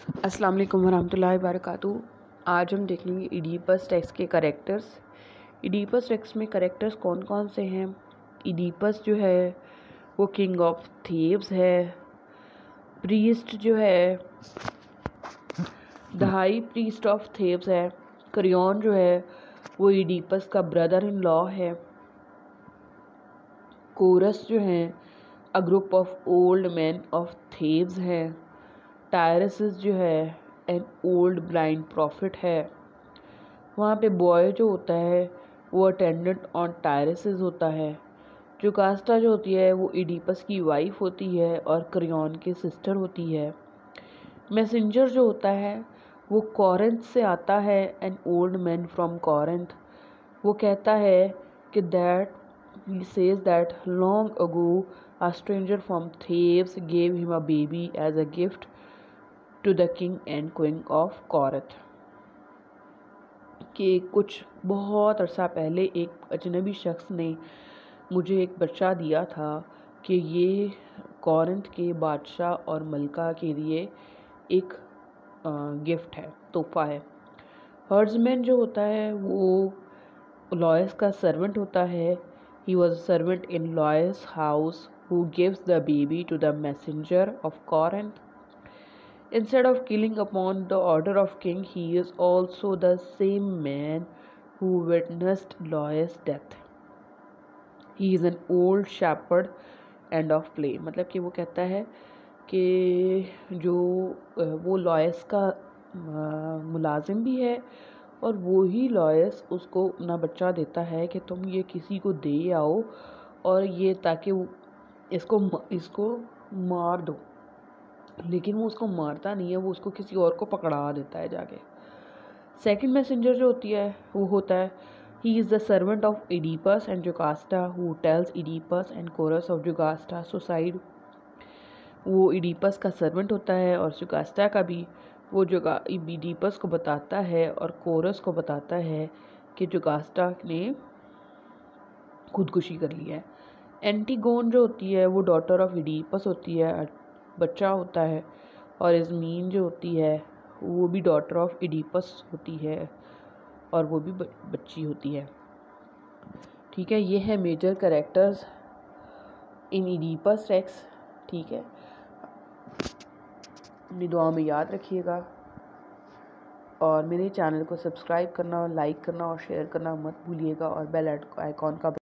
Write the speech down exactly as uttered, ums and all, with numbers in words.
अस्सलाम वालेकुम वरहमतुल्लाहि वबरकातुहू। आज हम देखेंगे इडीपस टेक्स्ट के करेक्टर्स। इडीपस टेक्स्ट में करेक्टर्स कौन कौन से हैं। इडीपस जो है वो किंग ऑफ थेब्स है। प्रीस्ट जो है the high priest of Thebes है। क्रियोन जो है वो इडीपस का ब्रदर इन लॉ है। कोरस जो है a group of old man of Thebes है। टायरसिस जो है एन ओल्ड ब्लाइंड प्रॉफिट है। वहाँ पे बॉय जो होता है वो अटेंडेंट ऑन टायरसिस होता है। जोकास्टा जो होती है वो इडीपस की वाइफ होती है और क्रियोन की सिस्टर होती है। मैसेंजर जो होता है वो कॉरेंथ से आता है, an old man from Corinth. वो कहता है कि that he says that long ago a stranger from Thebes gave him a baby as a gift to the king and queen of Corinth। कि कुछ बहुत अरसा पहले एक अजनबी शख्स ने मुझे एक बच्चा दिया था कि ये कॉरिंथ के बादशाह और मलका के लिए एक गिफ्ट है, तोहफा है। हर्ड्समैन जो होता है वो लॉयस का सर्वेंट होता है। He was a servant in Lois' house who gives the baby to the messenger of Corinth. Instead of killing upon the order of king, he is also the same man who witnessed Lois' death. He is an old shepherd and of play। मतलब कि वो कहता है कि जो वो लॉयस का मुलाजिम भी है और वो ही लॉयस उसको अपना बच्चा देता है कि तुम ये किसी को दे आओ और ये ताकि वो इसको इसको मार दो। लेकिन वो उसको मारता नहीं है, वो उसको किसी और को पकड़ा देता है जाके। सेकंड मैसेंजर जो होती है वो होता है he is the servant of Oedipus and Jocasta who tells Oedipus and chorus of Jocasta suicide. वो इडीपस का सर्वेंट होता है और जोकास्टा का भी। वो जो इडीपस को बताता है और कोरस को बताता है कि जोकास्टा ने खुदकुशी कर लिया है। एंटीगोन जो होती है वो डॉटर ऑफ इडीपस होती है, बच्चा होता है। और इज़मीन जो होती है वो भी डॉटर ऑफ इडीपस होती है और वो भी बच्ची होती है। ठीक है, ये है major characters in Oedipus text. ठीक है, अपनी दुआ में याद रखिएगा और मेरे चैनल को सब्सक्राइब करना, लाइक करना और शेयर करना मत भूलिएगा और बेल आइकॉन का